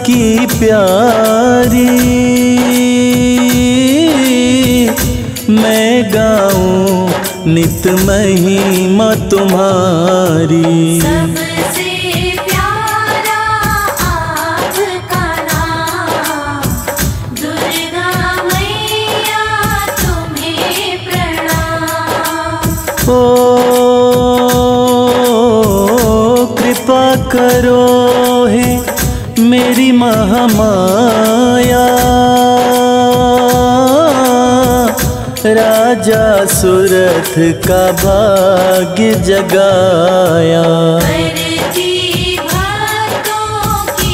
सबकी प्यारी, मैं गाऊं नित महिमा तुम्हारी। सबसे प्यारा आपका नाम, दुर्गा मैया तुम्हें प्रणाम। ओ कृपा करो हे मेरी महामाया, राजा सुरथ का भाग्य जगाया। करती भक्तों की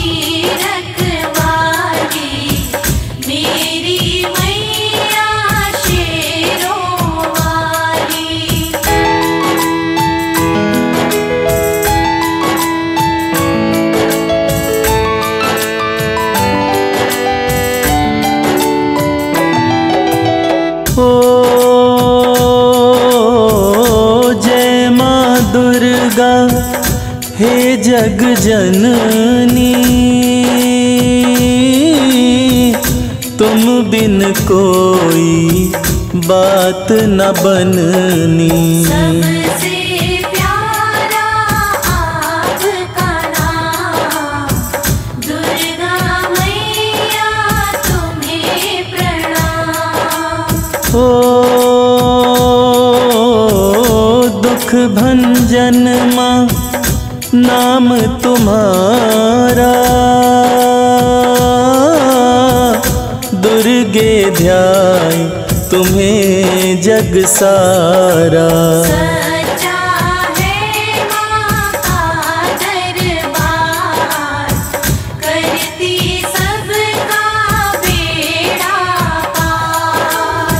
रखवाली, मेरी मैया शेरों वाली। ओ जय माँ दुर्गा हे जग जननी, तुम बिन कोई बात न बननी। सबसे प्यारा आपका नाम, दुर्गा मैया तुम्हें प्रणाम। ओ दुख भंजन माँ नाम तुम्हारा, दुर्गे ध्याय तुम्हें जग सारा। सच्चा है माँ का दरबार, करती सबका बेड़ा पार।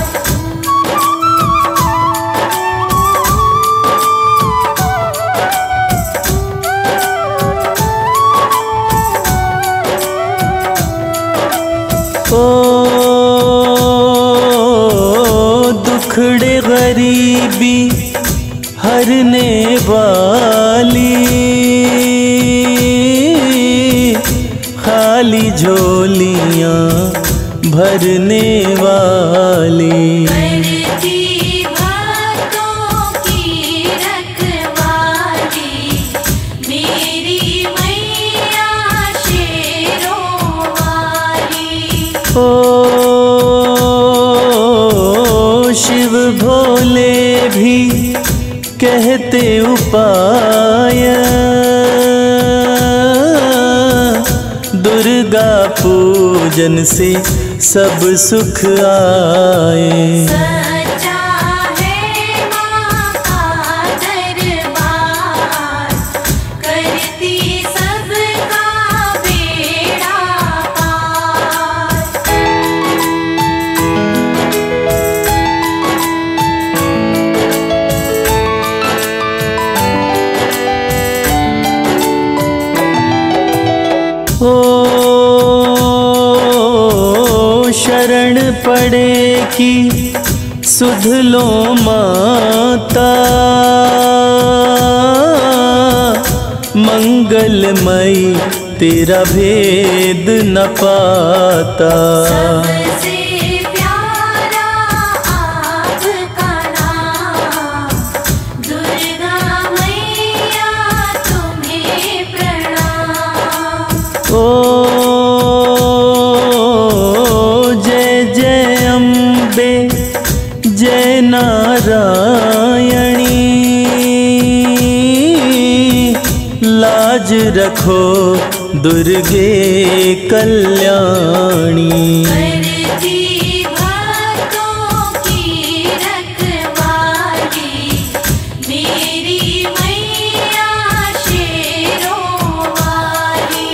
ओ दुखड़े गरीबी हरने वाली, खाली झोलियाँ भरने वाली। करती भक्तों की रखवाली, मेरी मैया शेरों वाली। ओ शिव भोले भी कहते उपाय, दुर्गा पूजन से सब सुख आए। सच्चा है माँ का दरबार, करती सबका बेड़ा पार। ओ शरण पड़े की सुध लो माता, मंगलमयी तेरा भेद न पाता। सबसे प्यारा आपका नाम, दुर्गा मैया तुम्हें प्रणाम। ओ जय जय अम्बे जय नारायणी, लाज रखो दुर्गे कल्याणी। करती भक्तों की रखवाली, मेरी मैया शेरों वाली।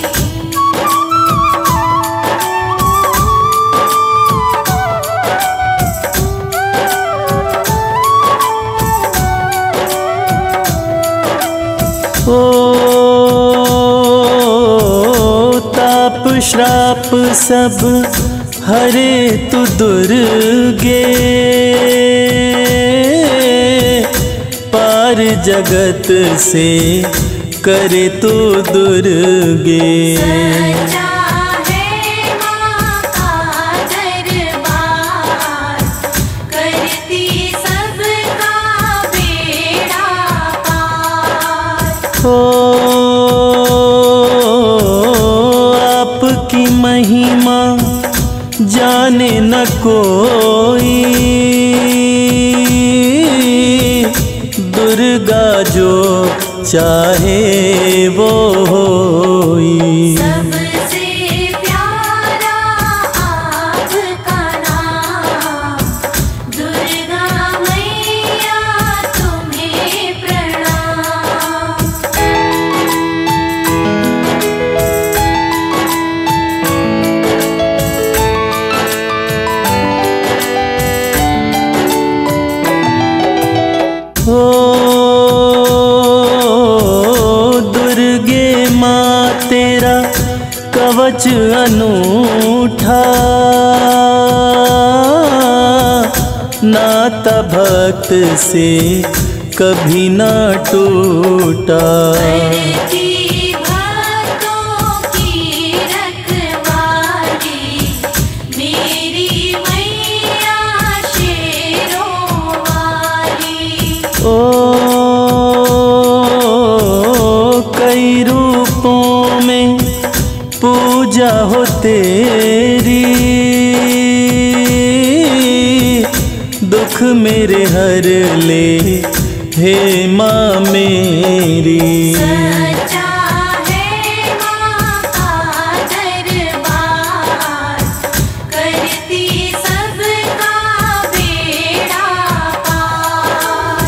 ओ ताप श्राप सब हरे तु दुर्गे, पार जगत से करे तु दुर्गे। सच्चा ओ आपकी महिमा जाने न कोई, दुर्गा जो चाहे वो होई। सबसे प्यारा आपका नाम, दुर्गा मैया तुम्हें प्रणाम। ओ दुर्गे माँ तेरा कवच अनूठा, नाता भक्त से कभी ना टूटा। करती भक्तों की रखवाली, मेरी मैया शेरों वाली। ओ कई रूपों में पूजा हो तेरी, दुख मेरे हर ले हे माँ मेरी। सच्चा है माँ का दरबार, करती सबका बेड़ा पार।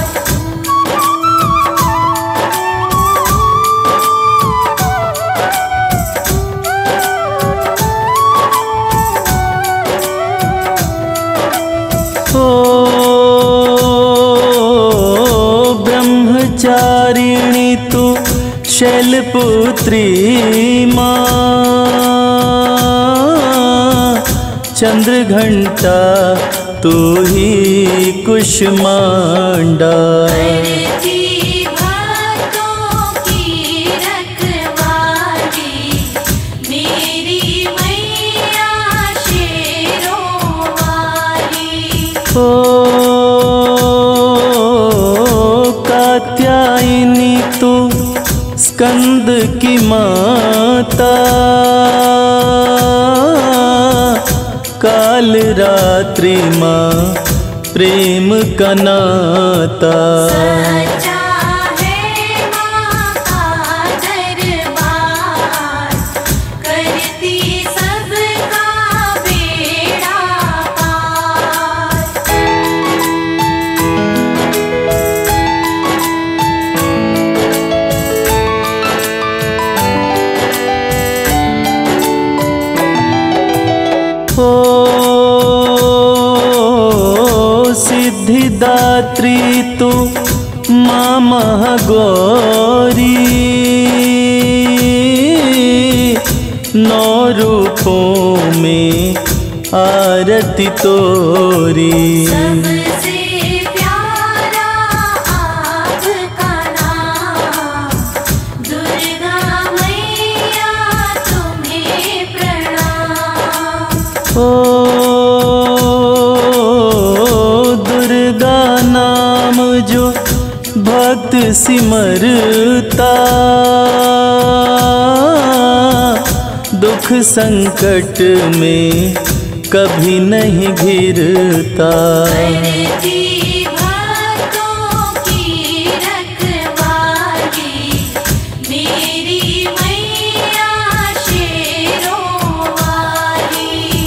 ब्रह्मचारिणी तू शैलपुत्री माँ, चंद्रघंटा तू ही कुष्मांडा। करती भक्तों की रखवाली, मेरी मैया शेरों वाली। ओ कात्यायनी तू स्कंद की माता, काल रात्रि माँ प्रेम का नाता। सच्चा है माँ का दरबार, करती सबका बेड़ा पार। सिद्धिदात्री तू माँ महागौरी, नौ रूपों में आरती तोरी। सबसे प्यारा आपका नाम, दुर्गा मैया तुम्हें प्रणाम। ओ दुर्गा नाम जो भक्त सिमरता, दुख संकट में कभी नहीं घिरता। करती भक्तों की रखवाली, मेरी मैया शेरों वाली।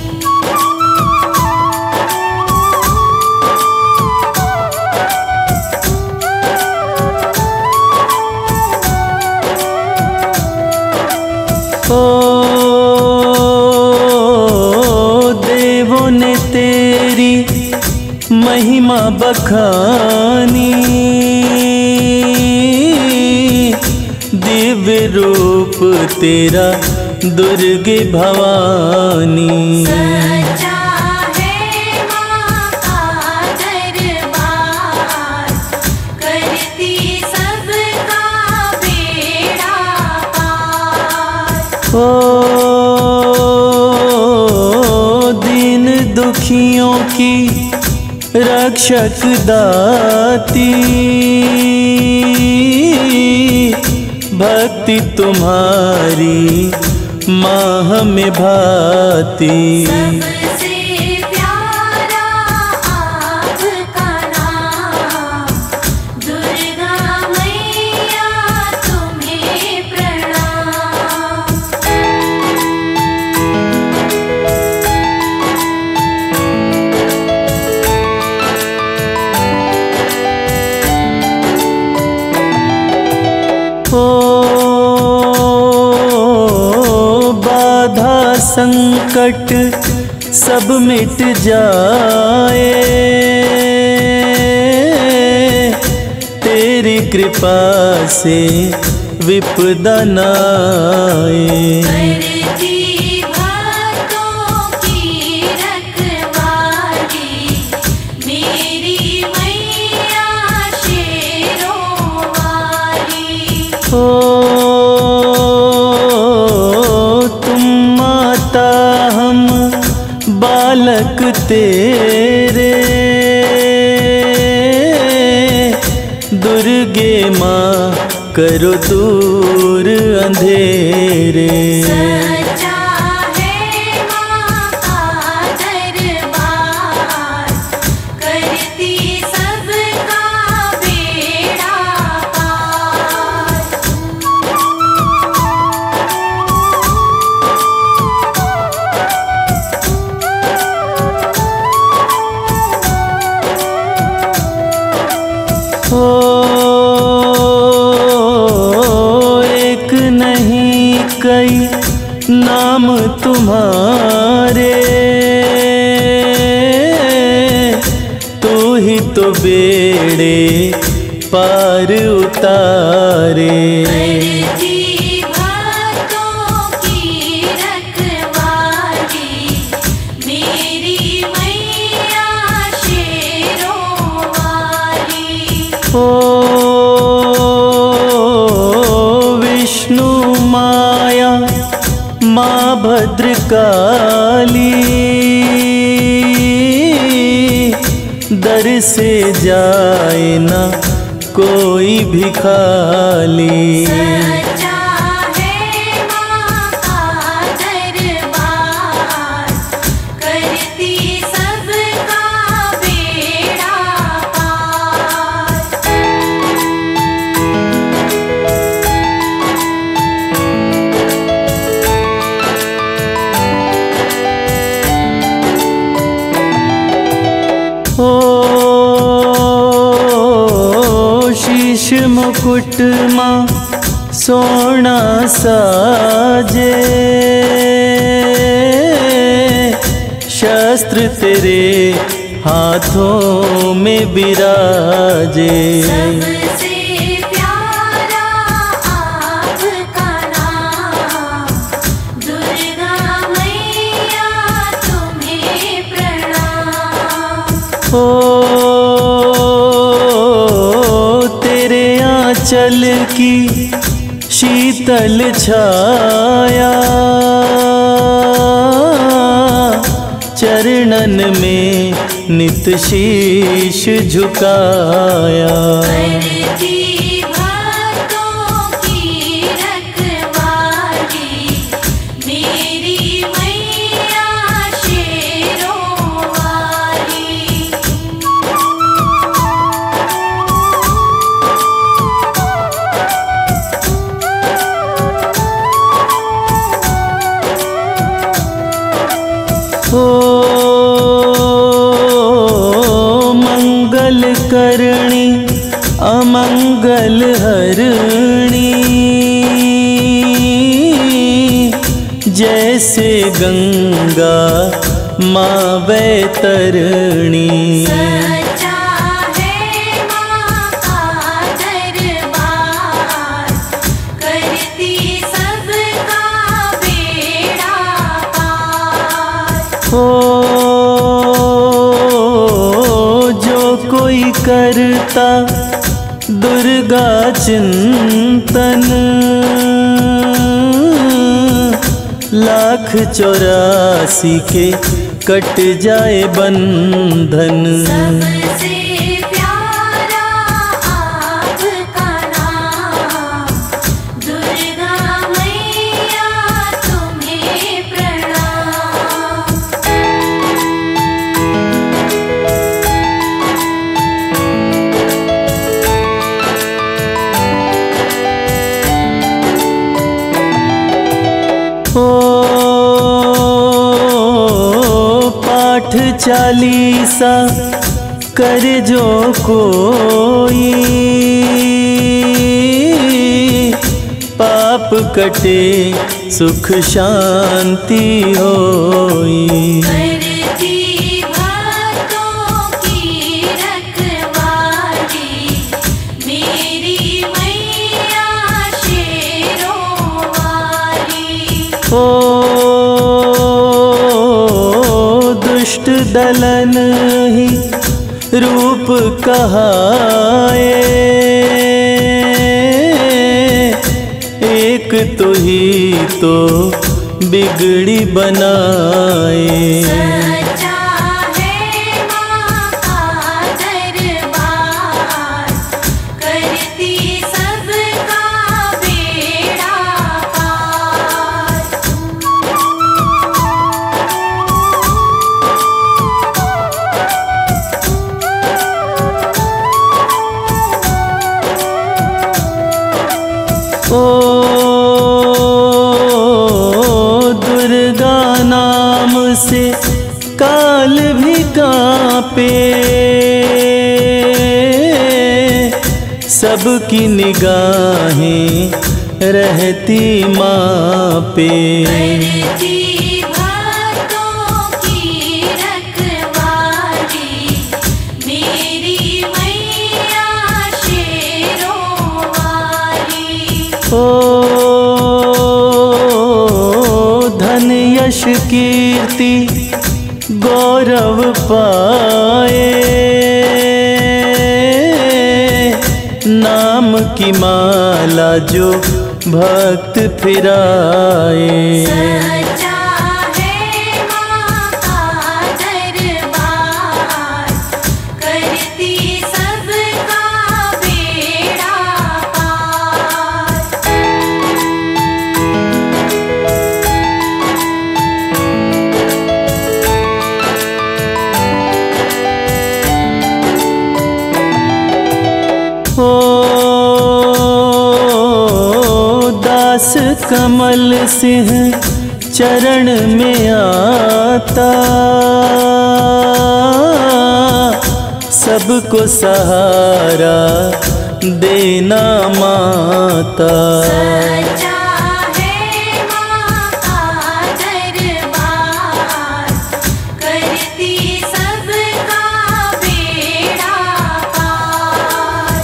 देवों ने तेरी महिमा बखानी, दिव्य रूप तेरा दुर्गे भवानी। सच्चा है माँ का दरबार, करती सबका बेड़ा पार। ओ दीन दुखियों की रक्षक दाती, भक्ति तुम्हारी माँ हमें भाती। सबसे प्यारा आपका नाम, दुर्गा मैया तुम्हें प्रणाम। बाधा संकट सब मिट जाए, तेरी कृपा से विपदा न आए। करती भक्तों की रखवाली, मेरी मैया शेरों वाली। तुम माता हम बालक तेरे, दुर्गे माँ करो दूर अंधेरे। सच्चा है माँ का दरबार, करती सबका बेड़ा पार। एक नहीं कई नाम तुम्हारे, तू ही तो बेड़े पार उतारे। करती भक्तों की रखवाली, मेरी मैया शेरों वाली। विष्णु माया माँ भद्रकाली, दर से जाए ना कोई भी खाली। सच्चा है माँ का दरबार, करती सबका बेड़ा पार। शीश मुकुट माँ सोना साजे, शस्त्र तेरे हाथों में बिराजे। सबसे प्यारा आपका नाम, दुर्गा मैया तुम्हें प्रणाम। तेरे आंचल की शीतल छाया, चरणन में नित शीश झुकाया। करती भक्तों की रखवाली, मेरी मैया शेरों वाली। मंगल करणी अमंगल हरणी, जैसे गंगा माँ वैतरणी। सच्चा है माँ का दरबार, करती सबका बेड़ा पार। जो कोई करता दुर्गा चिंतन, लाख 84 के कट जाए बंधन। चालीसा कर जो कोई, पाप कटे सुख शांति होई। करती भक्तों की रखवाली, मेरी मैया शेरों वाली। ओ दुष्ट दलन ही रूप कहाए, एक तो ही तो बिगड़ी बनाए। सच्चा है माँ का दरबार, करती सबका बेड़ा पार। ओ दुर्गा नाम से काल भी कांपे, सबकी निगाहें रहती माँ पे। करती भक्तों की रखवाली, मेरी मैया शेरों वाली। ओ धन यश कीर्ति गौरव पाए, नाम की माला जो भक्त फिराए। सच्चा है माँ का दरबार, करती सबका बेड़ा पार। ओ दास कमल सिंह चरण में आता, सबको सहारा देना माता। सच्चा है माँ का दरबार, करती सबका बेड़ा पार।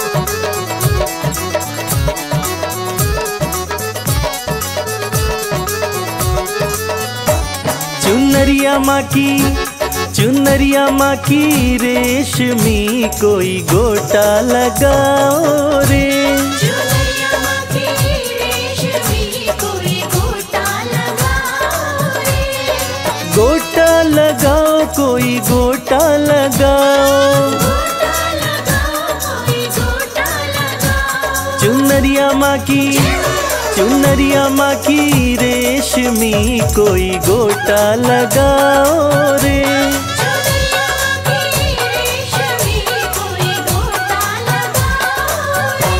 चुनरिया माँ की रेशमी कोई गोटा लगाओ रे। चुनरिया माँ की रेशमी कोई गोटा लगाओ रे। गोटा लगाओ कोई गोटा लगाओ, गोटा लगाओ कोई गोटा लगाओ। चुनरिया माँ की रेशमी कोई गोटा लगाओ रे। चुनरिया माँ की रेशमी कोई गोटा लगाओ रे।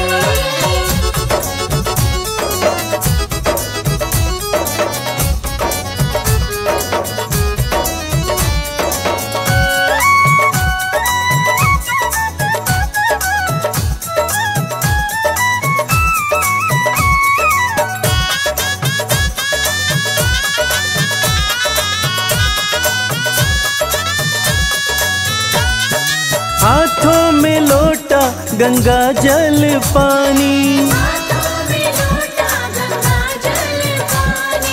हाथों में लोटा गंगा जल पानी, हाथों में लोटा गंगा जल पानी।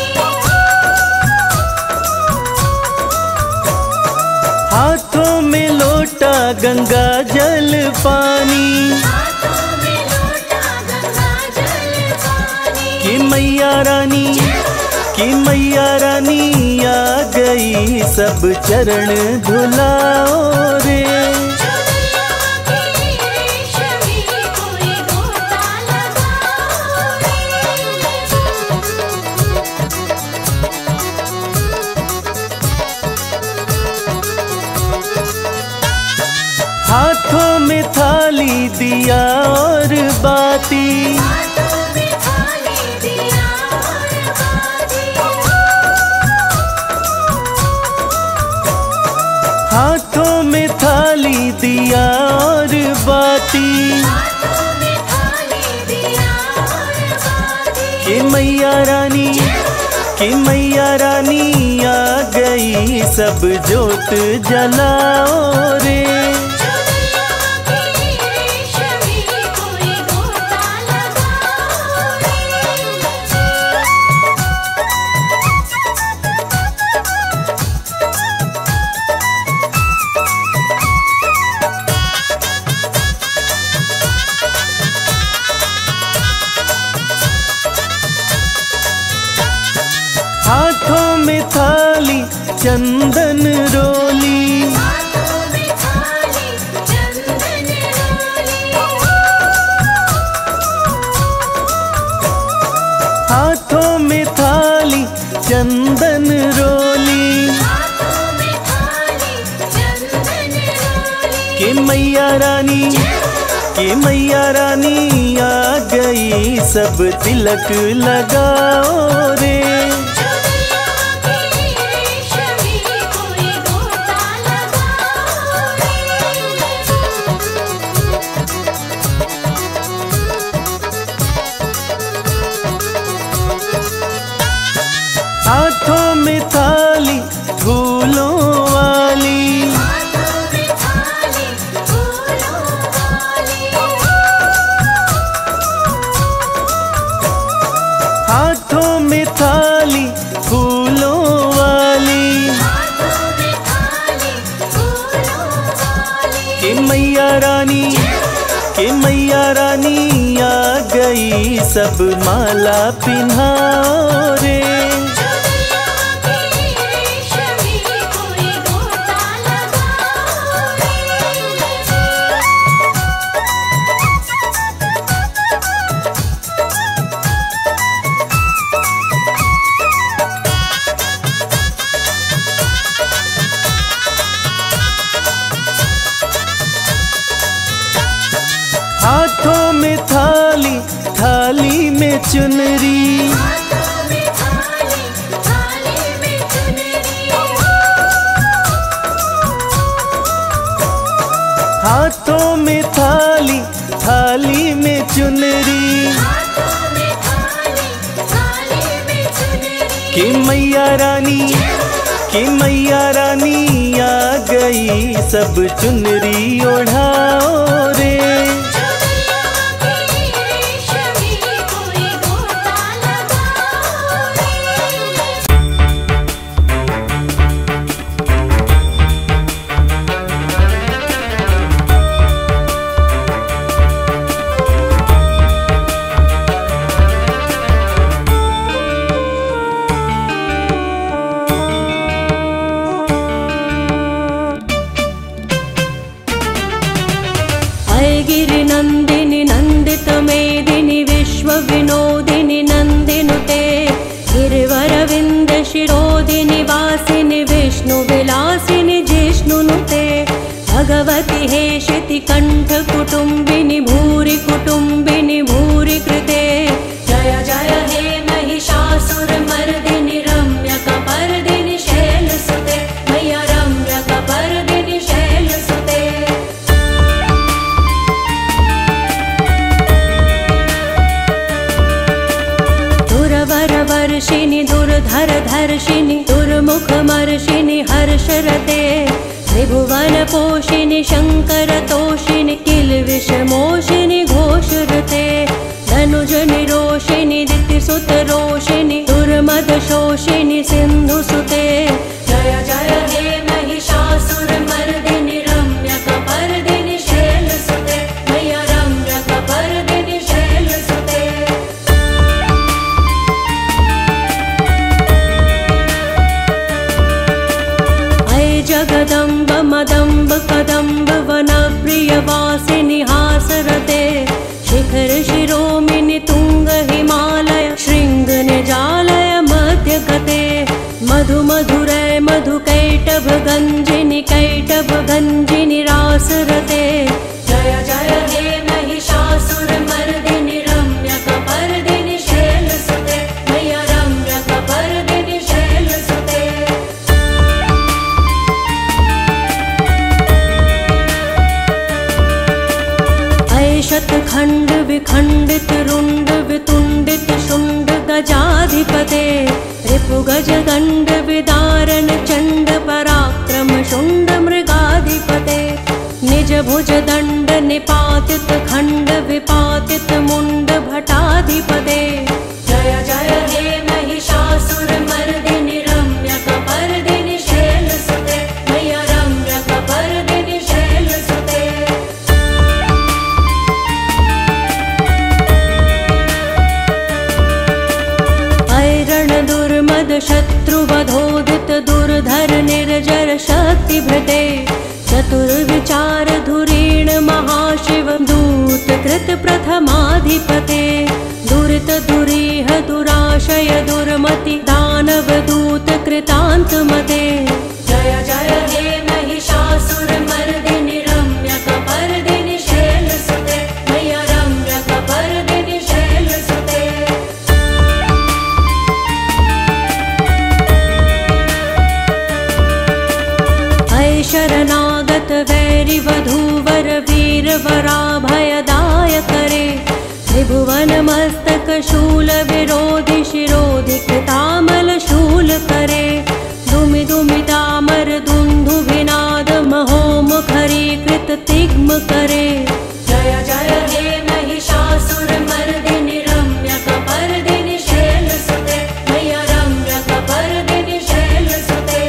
हाथों में लोटा गंगा जल पानी। हाथों में लोटा गंगा जल पानी। कि मैया रानी आ गई, सब चरण धुलाओ रे। चुनरिया माँ की रेशमी कोई गोटा लगाओ रे। हाथों में थाली दिया और बाती, हाथों में थाली दिया और बाती। मैया रानी, कि मैया रानी आ गई, सब जोत जलाओ रे। हाथों में थाली चंदन रोली, हाथों में थाली चंदन रोली, हाथों में थाली चंदन रोली, हाथों में थाली चंदन रोली। कि मैया रानी, कि मैया रानी आ गई, सब तिलक लगाओ रे। हाथों में थाली फूलों वाली, हाथों में थाली फूलों वाली, हाथों में थाली फूलों वाली, हाथों में थाली फूलों वाली। कि मैया रानी, कि मैया रानी आ गई, सब माला पिन्हाओ रे। हाथों में थाली, थाली में चुनरी, हाथों में थाली, थाली में चुनरी, हाथों में थाली, थाली में चुनरी, हाथों में थाली, थाली में चुनरी। कि मैया रानी, कि मैया रानी आ गई, सब चुनरी ओढ़ाओ रे। गिरि नंदिनी नंदित मेदिनी विश्व विनोदिनी नंदिनुते, गिरिवर विंद शिरोदिनी वासिनी विष्णु विलासिनी जिष्णुनुते, भगवती हेशिति कंठ कुटुंबिनी भूरि कुटुंबिनी भूरि कृते, जय जय हे महिषासुर मर्दिनी रम्यकपर्दिनी शैलसुते, मैया रम्यकपर्दिनी शैलसुते। वर्षिणि दुर्धर धर्षिणि दुर्मुख मर्षिणि हर्षरते, त्रिभुवन पोषिणि शंकर तोषिणि किल विषमोषिणि घोषरते, धनुज निरोषिणि दितिसुत रोषिणि दुर्मद शोषिणि सिंधुसुते, जय जय हे महिषासुर मर्दिनि रम्यकपर्दिनि शैलसुते, मैया रम्यकपर्दिनि शैलसुते। जगदम्ब मदम्ब कदम्ब वनप्रिय वासिनि हासरते, शिखर शिरोमिनि तुंग हिमालय शृंग निजालय मध्यगते, मधु मधुरै मधु कैटभ गंजिनि कैटभ गंजिनि रासरते, जय जय हे महिषासुर मर्दिनि रम्यकपर्दिनि शैलसुते, मैया रम्यकपर्दिनि शैलसुते। शतखंड विखंडित रुंड वितुंडित शुंड गजा मृगाधिपते रिपुगज दण्ड विदारण चण्ड पराक्रम शुण्ड मृगाधिपते निज भुज दण्ड निपातित खण्ड विपातित मुण्ड भटाधिपते जय जय हे महिषासुरमर्दिनि रम्यकपर्दिनि शैलसुते मय्या रम्यकपर्दिनि शैलसुते ऐरण दुर्मद शत्रुवधोदित दुर्धर निर्जर शक्तिभृते चतुर्विचार धुरीण महाशिव दूत कृत प्रथमाधिपते दुरित दुरीह दुराशय दुर्मति दानव दूत कृतान्तमते जय जय हे महिषासुरमर्दिनि रम्यकपर्दिनि शैलसुते मय्या रम्यकपर्दिनि शैलसुते शरणागत वैरि वधूवर वीर वराभयदाय करे त्रिभुवन मस्तक शूल विरोधि शिरोधि कृतामल शूल करे दुमि दुमि तामर दुन्दुभिनाद महोमुखरी कृत तिग्म करे जय जय हे महिषासुरमर्दिनि रम्यकपर्दिनि शैलसुते मय्या रम्यकपर्दिनि शैलसुते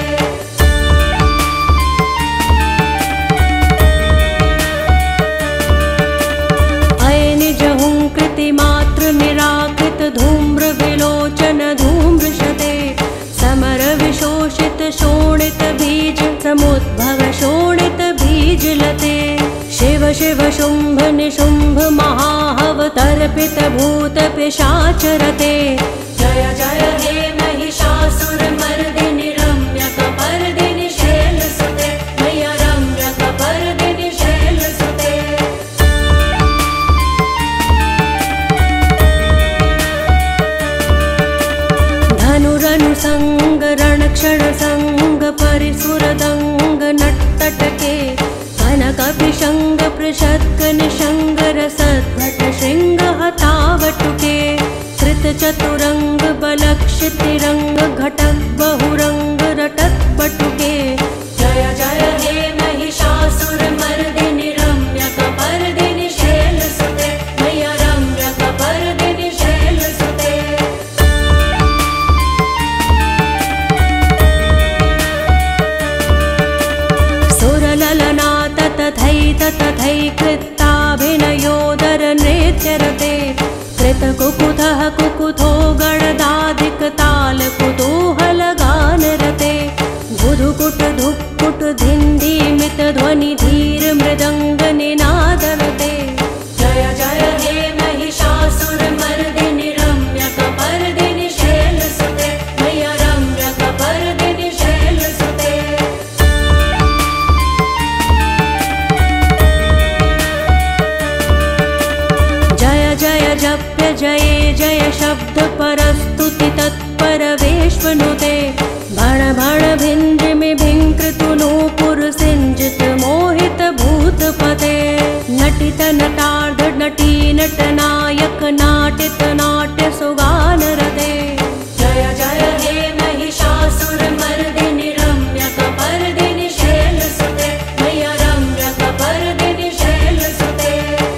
मात्र निराकृत धूम्र विलोचन धूम्रशते समर विशोषित शोणित बीज समुद्भव शोणित बीज लते शिव शिव शुंभ निशुंभ महाहव तर्पित भूत पिशाचरते जय जय हे महिषासुरमर्दिनि रम्यकपर्दिनि शैलसुते मय्या रम्यकपर्दिनि शैलसुते धनुरनुसंग रणक्षण संग परिसुरदंग नट्टटके कनकपिशंग पृषद्ग निशंग रसद्भट शृंग हतावटुके कृत चतुरंग बलक्षितिरंग घटक बहुरंग रटक बटुके जय जय हे महिषासुरमर्दिनि रम्यकपर्दिनि शैलसुते मय्या रम्यकपर्दिनि शैलसुते सुरललनाथ तथैत तथैकृताभिनयोदर नृत्यरते कृतकुकुथः कुकुथो गणदाधिक ताल कुतूहल गानरते धुधुकुट धुक्कुट धिन्धिमित ध्वनि धीर मृदंग निनादरते जय जय हे महिषासुरमर्दिनि रम्यकपर्दिनि शैलसुते मय्या रम्यकपर्दिनि शैलसुते जय जय जप्य जये जय शब्द परस्तुति तत्पर वेश्मनुते भण भण भिन्द्रिमि भिङ्कृतु नूपुर सिञ्जित मोहित भूतपते नटित नटार्ध नटी नटनायक नाटित नाट्य सुगानरते जय जय हे महिषासुरमर्दिनि रम्यकपर्दिनि शैलसुते मय्या रम्यकपर्दिनि शैलसुते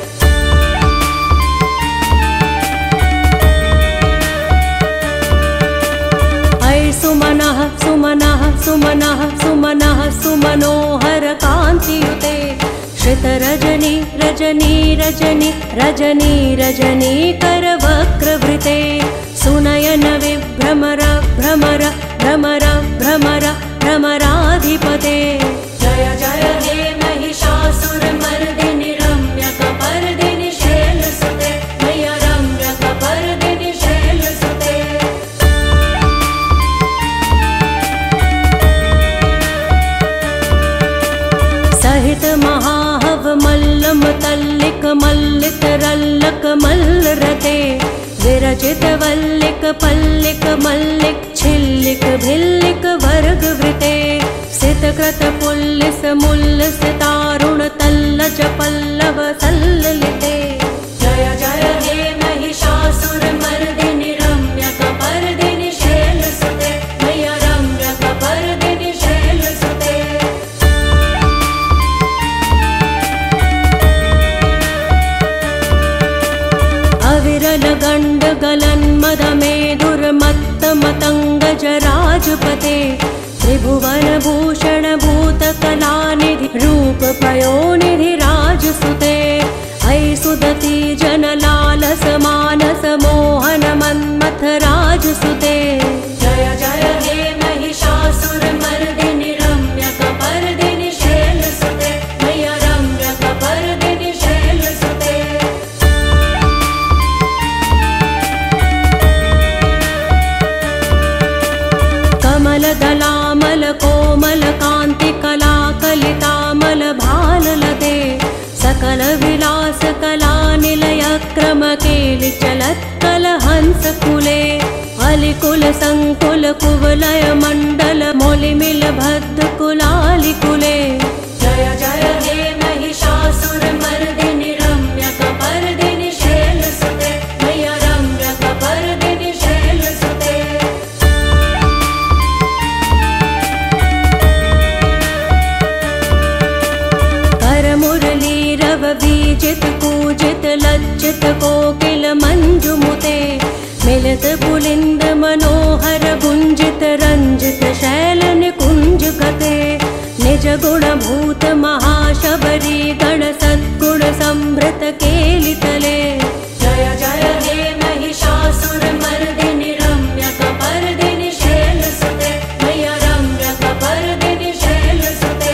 सुमनः सुमनः सुमनः सुमनः सुमनोहर कान्तियुते श्रित रजनी रजनी रजनी रजनी रजनी कर वक्रवृते सुनयन विभ्रमर भ्रमर भ्रमर भ्रमर भ्रमराधिपते जय जय हे महिषासुरमर्दिनि रम्यकपर्दिनि शैलसुते मय्या रम्यकपर्दिनि शैलसुते सहित महाहव मल्लम तल्लिक मल्लित रल्लक मल्लरते विरचित वल्लिक पल्लिक मल्लिक छिल्लिक भिल्लिक वर्गवृते सितकृत पुल्लिस मुल्लिस तारुण तल्लज पल्लव सल्ललिते जय जय हे महिषासुरमर्दिनि रम्यकपर्दिनि गण्ड गलन्मदमेधुर्मत्तमतङ्गजराजपते त्रिभुवनभूषण भूतकलानिधि रूप पयोनिधि राजसुते ऐ सुदती जनलालस मानस मोहन मन्मथ राजसुते जय जय हे महिषासुरमर्दिनि रम्यकपर्दिनि शैलसुते मय्या रम्यकपर्दिनि शैलसुते कमलदलामल कोमल कान्ति कला कलितामल भाललते सकल विलास कला निलय क्रम केलि चलत्कल हंस कुले अलिकुल संकुल कुवलय मंडल मोलिमिल भद्द कुलालि कुले जय जय हे महिषासुरमर्दिनि रम्यकपर्दिनि शैलसुते मय्या रम्यकपर्दिनि शैलसुते करमुरलीरव बीजित कूजित लज्जित कोकिल मंजुमुते मिलित पुलिंद मनोहर गुंजित रंजित शैल निकुंज गते निज गुण भूत महाशबरी गण सद्गुण संभृत केलितले जय जय हे महिषासुरमर्दिनि रम्यकपर्दिनि शैलसुते मय्या रम्यकपर्दिनि शैलसुते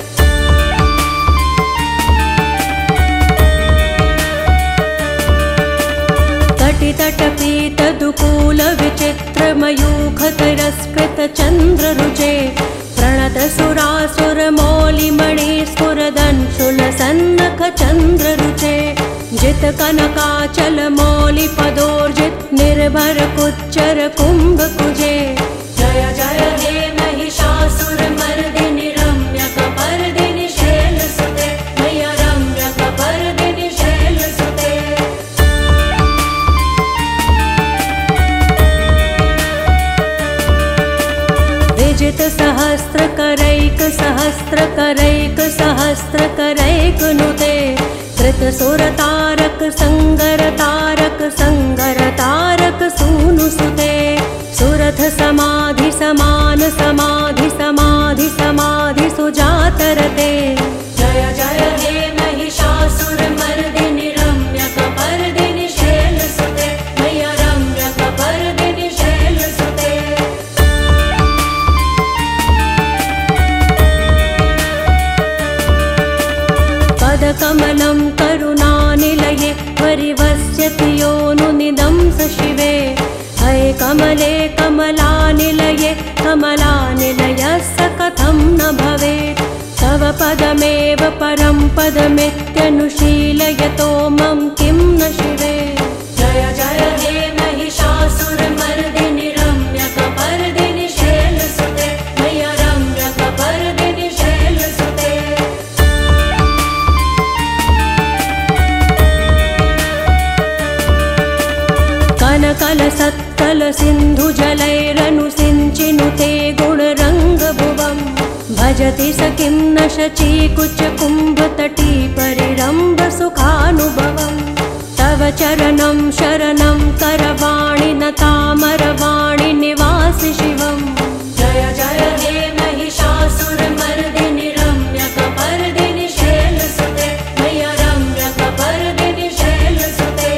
तटितटपीत दुकूल विचित्र मयूख तिरस्कृत चंद्र रुचे प्रणत सुरासुर मौलिमणि स्फुरदंशुल सन्नख चंद्र रुचे जित कनकाचल मौलि पदोर्जित निर्भर कुच्चर कुंभ कुजे जय जय हे महिषासुरमर्दिनि रम्यकपर्दिनि शैलसुते मय्या रम्यकपर्दिनि शैलसुते विजित सहस्र करैक सहस्र करैक सहस्र करैक नुते कृत सुर तारक संगर तारक सूनु सुते सुरथ समाधि समान समाधि समाधि समाधि सुजातरते जय जय हे महिषासुरमर्दिनि रम्यकपर्दिनि शैलसुते मय्या रम्यकपर्दिनि शैलसुते पदकमलं करुणानिलये परिवस्यति योनुनिदं स शिवे हय कमले कमलानिलये कमलानिलयस्य कथं न भवेत् तव पदमेव परं पदमित्यनुशीलयतो मम किं न शिवे जय जय हे महिषासुरमर्दिनि रम्यकपर्दिनि शैलसुते मय्या रम्यकपर्दिनि शैलसुते कनकल सत्कल सिंधु जलैरनुसिञ्चिनुते गुणरङ्गभुवम् भजति स किं न शची कुच कुम्भ तटी परिरम्भ सुखानुभवम् तव चरणं शरणं करवाणि न तामरवाणि निवासि शिवम् जय जय हे महिषासुरमर्दिनि रम्यकपर्दिनि शैलसुते मय्या रम्यकपर्दिनि शैलसुते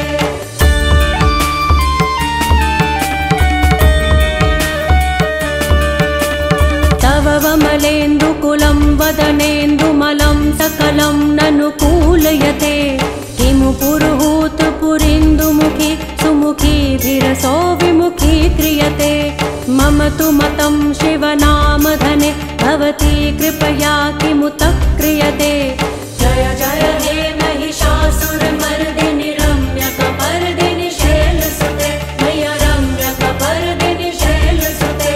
वमलेन्दुकुलं वदनेन्दुमलं सकलं ननुकूलयते किमु पुरुहूत पुरीन्दुमुखी सुमुखीभिरसो विमुखी क्रियते मम तु मतं शिवनामधने भवती कृपया किमुत क्रियते जय जय हे महिषासुरमर्दिनि रम्यकपर्दिनि शैलसुते मय्या रम्यकपर्दिनि शैलसुते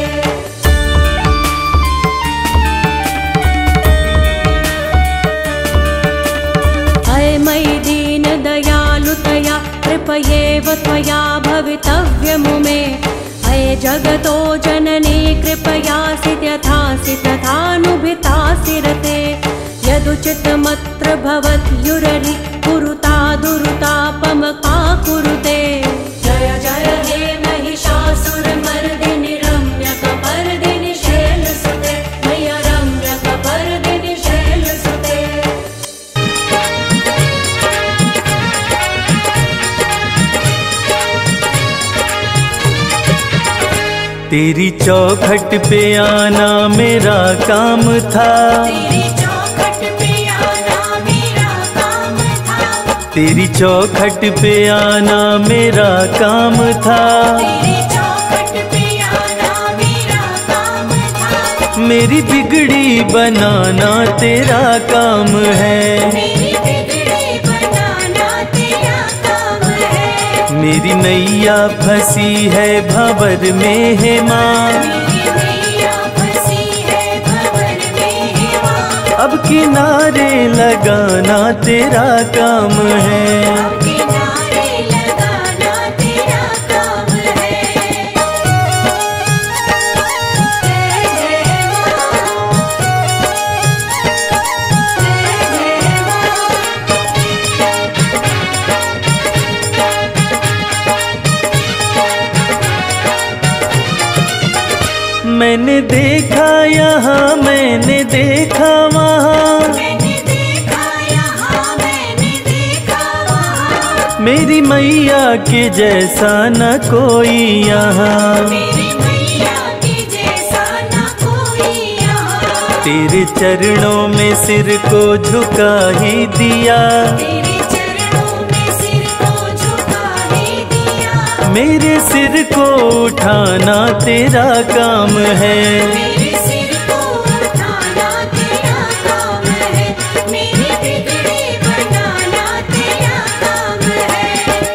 मयि दीन दयालुतया कृपयेव त्वया भवितव्यमुमे अये जगतो जननी कृपयासि यथासि तथानुभितासि रते यदुचितमत्र भवत्युररि कुरुता दुरुतापमका कुरुते जय जय हे महिषासुरमर्दिनि रम्यकपर्दिनि शैलसुते मैया रम्यकपर्दिनि शैलसुते। तेरी चौखट पे आना मेरा काम था, तेरी चौखट पे आना मेरा काम था, तेरी चौखट पे आना मेरा काम था, तेरी चौखट पे आना मेरा काम था, मेरी बिगड़ी बनाना तेरा काम है, मेरी बिगड़ी बनाना तेरा काम है, मेरी नैया फंसी है भंवर में है माँ, मेरी नैया फंसी है भंवर में है माँ, अब किनारे लगाना तेरा काम है। किनारे लगाना तेरा काम है। जय जय माँ, जय जय माँ। मैंने देखा यहाँ मैंने देखा वहाँ, मैंने देखा यहाँ मैंने देखा वहाँ, मेरी मैया के जैसा न कोई यहाँ, मेरी मैया के जैसा ना कोई यहाँ, तेरे चरणों में सिर को झुका ही दिया, तेरे चरणों में सिर को झुका ही दिया, मेरे सिर को उठाना तेरा काम है, मेरे सिर को उठाना तेरा काम है, मेरी बिगड़ी बनाना तेरा काम है।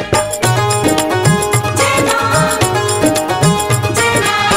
जय माँ, जय माँ।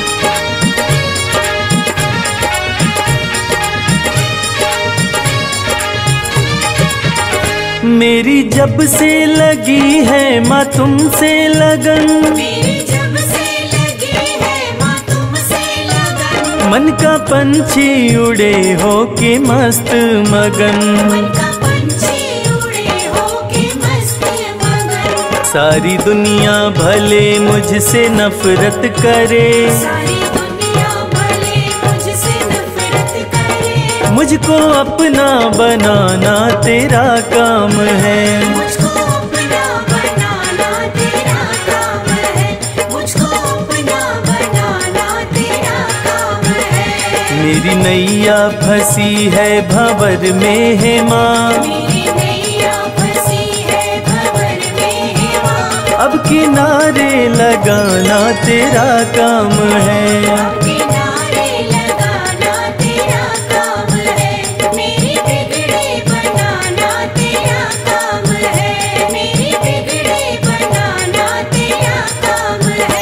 मेरी जब से लगी है माँ तुमसे लगन, मेरी जब से लगी है माँ तुमसे लगन, मन का पंछी उड़े हो के मस्त मगन, मन का पंछी उड़े हो के मस्त मगन, सारी दुनिया भले मुझसे नफरत करे, सारी दुनिया भले मुझसे नफरत करे, मुझको अपना बनाना तेरा काम है, मुझको अपना बनाना तेरा काम है, मुझको अपना बनाना तेरा काम है, मेरी नैया फंसी है भंवर में है माँ, मेरी नैया फंसी है भंवर में है माँ, अब किनारे लगाना तेरा काम है, किनारे लगाना तेरा काम है, मेरी बिगड़ी बनाना तेरा काम है, मेरी बिगड़ी बनाना तेरा काम है।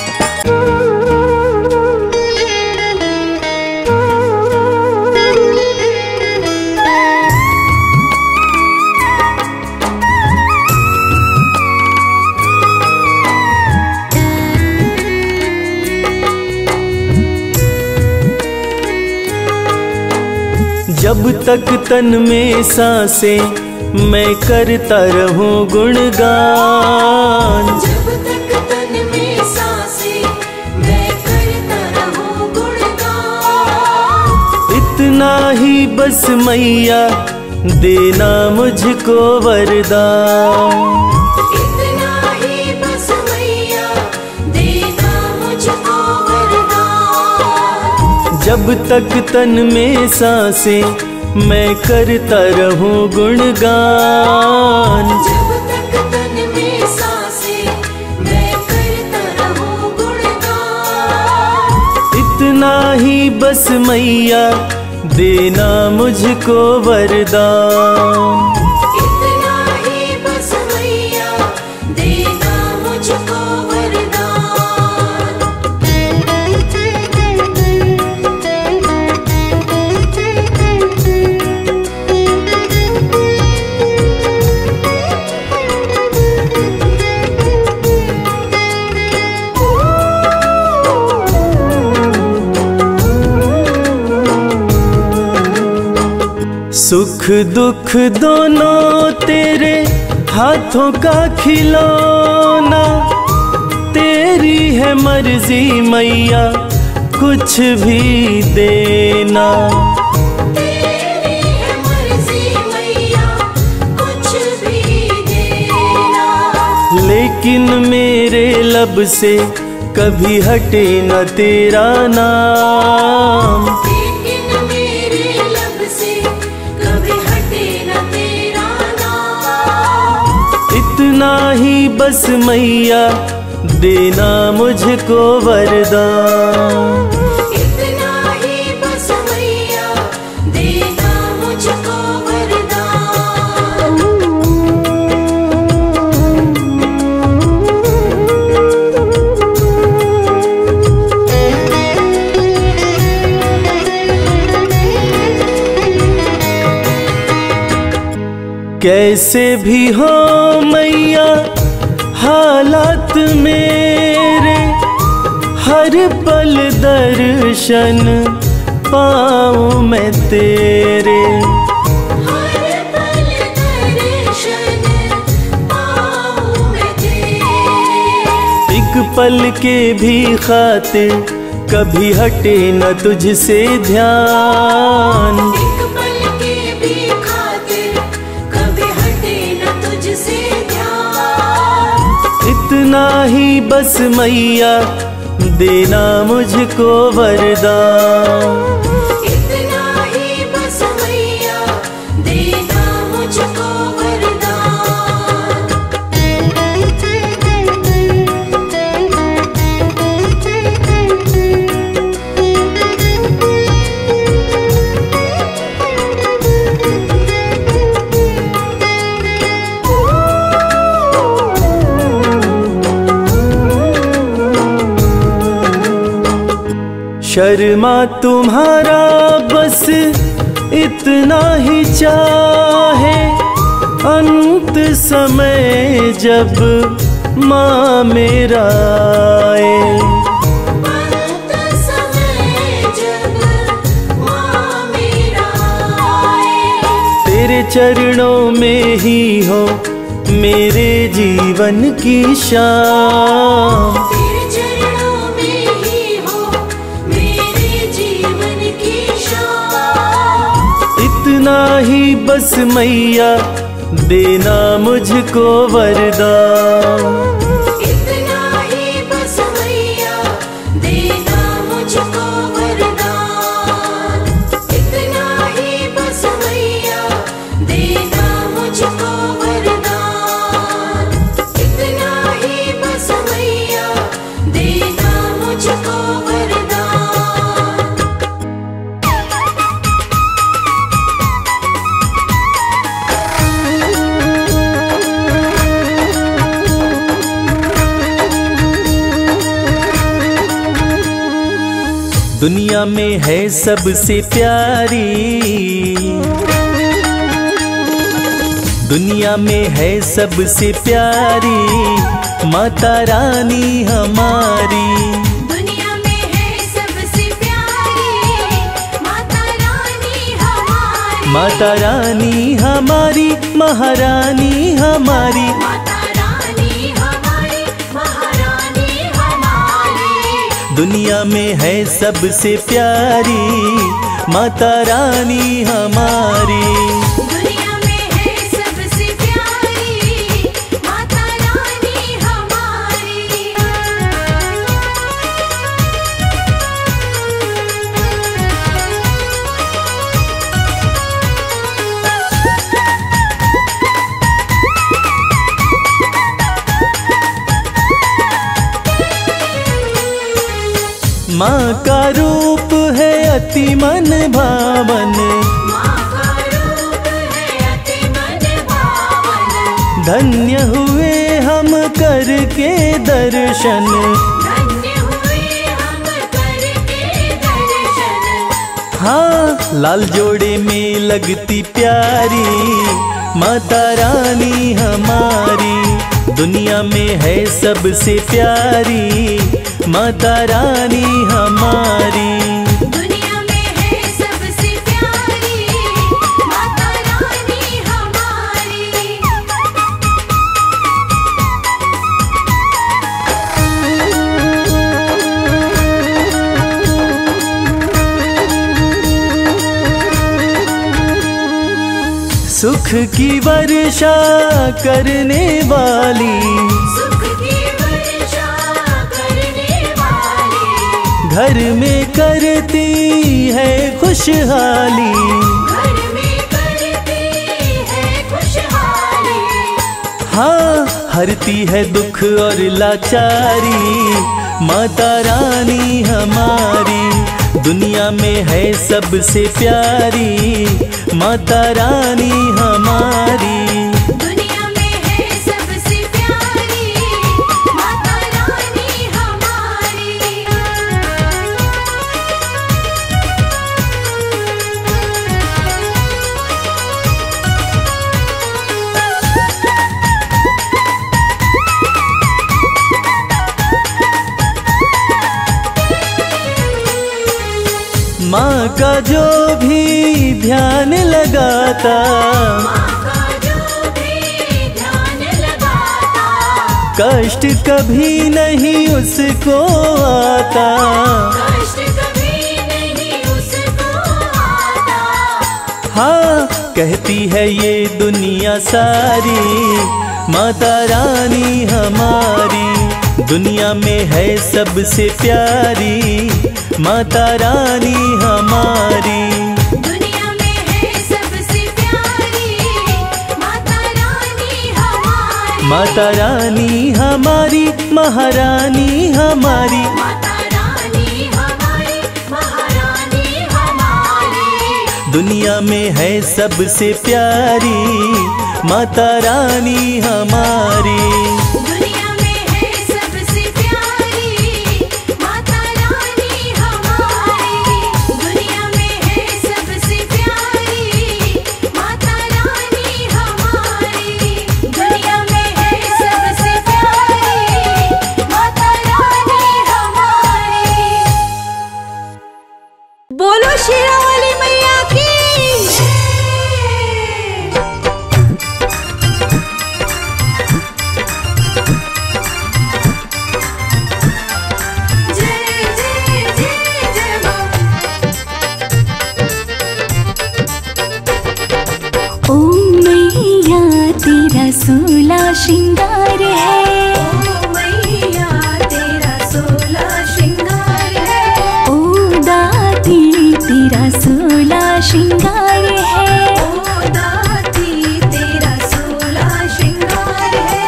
जब तक तन में सांसें मैं करता रहूं गुणगान, जब तक तन में सांसें मैं करता रहूं गुणगान, इतना ही बस मैया देना मुझको वरदान, इतना ही बस मैया देना मुझको वरदान, जब तक तन में सांसें मैं करता रहूं गुणगान, जब तक तन में सांसें मैं करता रहूं गुणगान, इतना ही बस मैया देना मुझको वरदान, इतना ही बस मैया देना मुझको वरदान। सुख सुख दुख दोनों तेरे हाथों का खिलौना, तेरी है मर्जी मैया कुछ भी देना। तेरी है मर्जी मैया कुछ भी देना। लेकिन मेरे लब से कभी हटे न तेरा नाम, लेकिन मेरे लब से कभी हटे न तेरा नाम। इतना ही बस मैया देना मुझको वरदान। इतना ही बस मैया देना मुझको वरदान। कैसे भी हो मैया हालात मेरे, हर पल दर्शन पाऊं मैं तेरे। हर पल दर्शन पाऊं मैं तेरे। एक पल के भी खातिर कभी हटे न तुझसे ध्यान। एक पल के भी खातिर कभी हटे न तुझसे ध्यान। इतना ही बस मैया देना मुझको वरदान। इतना ही बस मैया देना मुझको शर्मा तुम्हारा बस इतना ही चाहे, अंत समय जब माँ मेरा आए। अंत समय जब माँ मेरा आए। तेरे चरणों में ही हो मेरे जीवन की शाम। तेरे चरणों में ही हो मेरे जीवन की शाम। इतना ही बस मैया देना मुझको वरदान। इतना ही बस मैया देना मुझको वरदान। इतना ही बस मैया देना मुझको वरदान। इतना ही बस मैया देना मुझको वरदान। दुनिया में है सबसे प्यारी, दुनिया में है सबसे प्यारी माता रानी हमारी। दुनिया में है सबसे प्यारी माता रानी हमारी। माता रानी हमारी महारानी हमारी। माता रानी हमारी महारानी हमारी। दुनिया में है सबसे प्यारी माता रानी हमारी। दुनिया में है सबसे प्यारी माता रानी हमारी। माँ का रूप है अति मन भावन, माँ का रूप है अति मन भावन। धन्य हुए हम करके दर्शन। धन्य हुए हम करके दर्शन। हाँ लाल जोड़े में लगती प्यारी माता रानी हमारी। दुनिया में है सबसे प्यारी माता रानी हमारी। दुनिया में है सबसे प्यारी माता रानी सुख की वर्षा करने वाली, सुख की वर्षा करने वाली, घर में करती है खुशहाली, घर में करती है खुशहाली। हाँ हरती है दुख और लाचारी, माता रानी हमारी दुनिया में है सबसे प्यारी, माता रानी हमारी। दुनिया में है सबसे प्यारी, माता रानी हमारी। माँ का जो भी ध्यान लगाता, माँ का जो भी ध्यान लगाता, कष्ट कभी नहीं उसको आता। कष्ट कभी नहीं उसको आता। हाँ कहती है ये दुनिया सारी, माता रानी हमारी दुनिया में है सबसे प्यारी, माता रानी हमारी। दुनिया में है सबसे प्यारी, माता रानी हमारी। माता रानी हमारी, महारानी हमारी, माता रानी हमारी, महारानी हमारी। दुनिया में है सबसे प्यारी, माता रानी हमारी। दुनिया में है सबसे प्यारी, माता रानी हमारी। दुनिया में है सबसे प्यारी, माता रानी हमारी। दुनिया में है सबसे प्यारी, माता रानी हमारी। बोलो शेरावाली मैया की। जय जय जय जय माँ। ओ मैया तेरा 16 श्रृंगार है, ओ मैया तेरा 16 श्रृंगार है। ओ दाती तेरा 16 श्रृंगार है। ओ दाती तेरा 16 श्रृंगार है।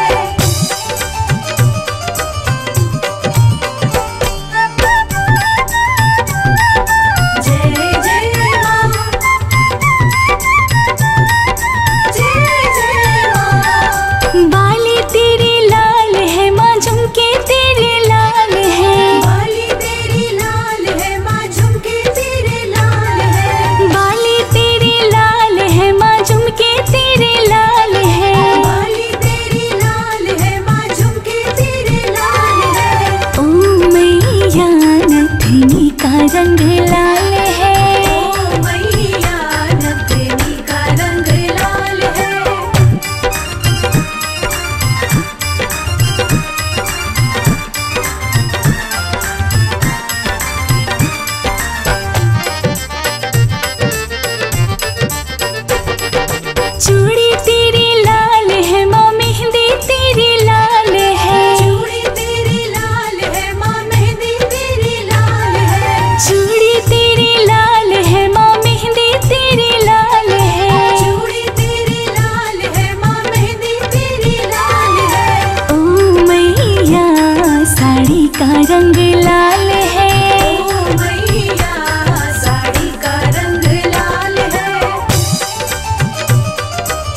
जय जय माँ, जय जय माँ। बाली तेरी लाल है माँ, झुमके तेरे लाल है। बाली तेरी लाल है माँ, झुमके तेरे लाल है। बाली तेरी लाल है माँ, झुमके तेरे लाल है। बाली तेरी लाल है माँ, झुमके तेरे लाल है। ओ मैया नथनी का रंग लाल है। ओ मैया नथनी का रंग लाल है। चूड़ी तेरी लाल है माँ, मेहंदी तेरी लाल है। चूड़ी तेरी लाल है माँ, मेहंदी तेरी लाल है। चूड़ी तेरी लाल है माँ, मेहंदी तेरी लाल है। चूड़ी तेरी लाल है माँ, मेहंदी तेरी लाल है। ओ मैया साड़ी का रंग लाल है। ओ मैया साड़ी का रंग लाल है।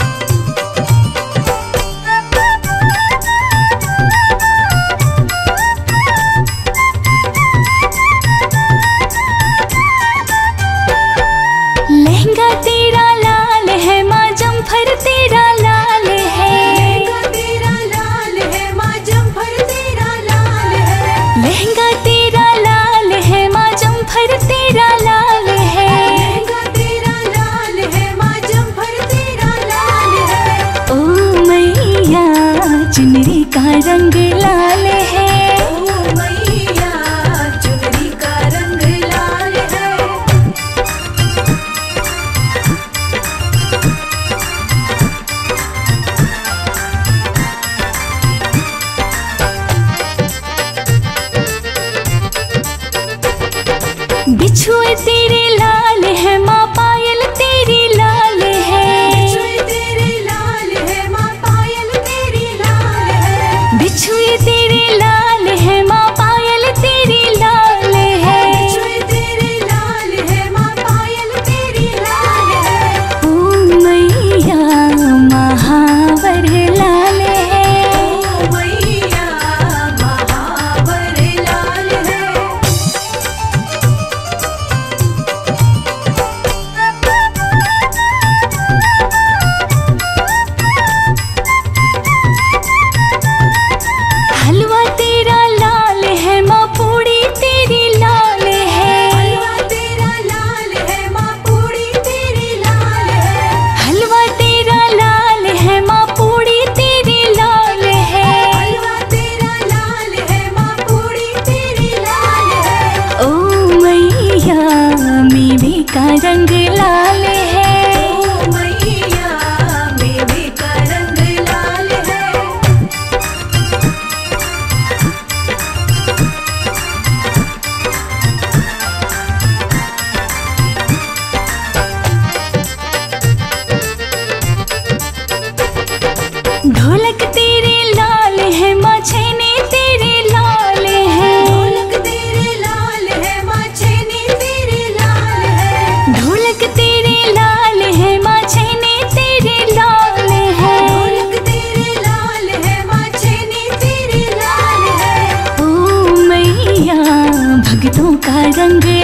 रंग